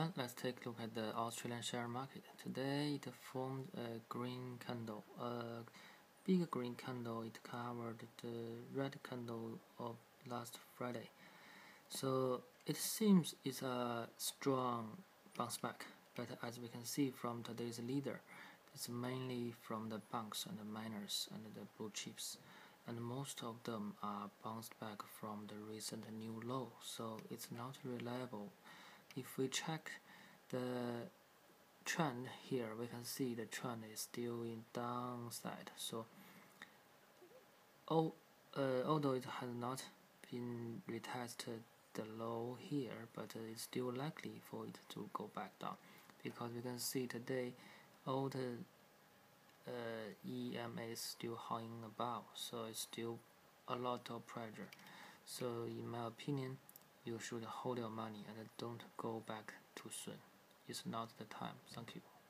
everyone, let's take a look at the Australian share market. Today it formed a green candle, a big green candle. It covered the red candle of last Friday. So it seems it's a strong bounce back, but as we can see from today's leader, it's mainly from the banks and the miners and the blue chips, and most of them are bounced back from the recent new low, so it's not reliable. If we check the trend here, we can see the trend is still in downside. So although it has not been retested the low here, but it's still likely for it to go back down, because we can see today all the EMA is still hanging above, so it's still a lot of pressure. So in my opinion, you should hold your money and don't go back too soon. It's not the time. Thank you.